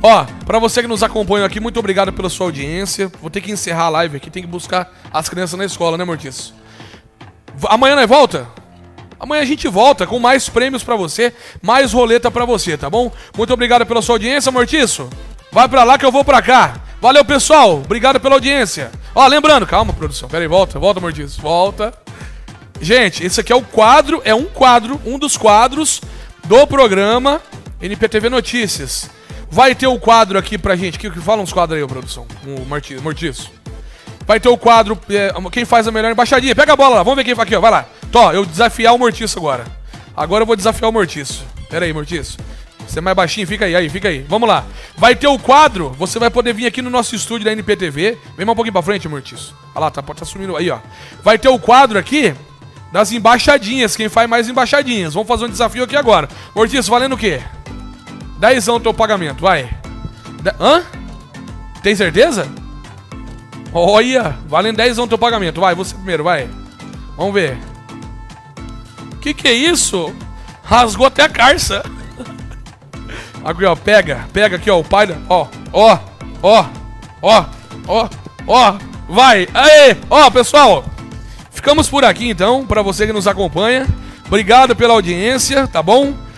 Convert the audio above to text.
Ó, pra você que nos acompanha aqui, muito obrigado pela sua audiência. Vou ter que encerrar a live aqui, tem que buscar as crianças na escola, né, Mortício? Amanhã nós volta? Amanhã a gente volta com mais prêmios pra você, mais roleta pra você, tá bom? Muito obrigado pela sua audiência, Mortício. Vai pra lá que eu vou pra cá. Valeu, pessoal. Obrigado pela audiência. Ó, lembrando, calma, produção. Pera aí, volta, Mortício. Volta. Gente, esse aqui é o quadro, um dos quadros do programa NPTV Notícias. Vai ter o quadro aqui pra gente. Que fala uns quadros aí, produção. O Mortício. Vai ter o quadro, quem faz a melhor embaixadinha. Pega a bola lá, vamos ver quem faz aqui, ó. Vai lá. Tó, eu desafiar o Mortício agora. Agora eu vou desafiar o Mortício. Pera aí, Mortício. Você é mais baixinho, fica aí, fica aí. Vamos lá. Vai ter o quadro, você vai poder vir aqui no nosso estúdio da NPTV. Vem mais um pouquinho pra frente, Mortício. Olha lá, tá sumindo aí, ó. Vai ter o quadro aqui das embaixadinhas, quem faz mais embaixadinhas. Vamos fazer um desafio aqui agora. Mortício, valendo o quê? 10 teu pagamento, vai. Hã? Tem certeza? Olha, valendo 10 teu pagamento. Vai, você primeiro, vai. Vamos ver. Que é isso? Rasgou até a carça. Aqui, ó, pega aqui, ó, o pai da... Ó. Vai, aê. Ó, pessoal, ficamos por aqui, então, pra você que nos acompanha. Obrigado pela audiência, tá bom?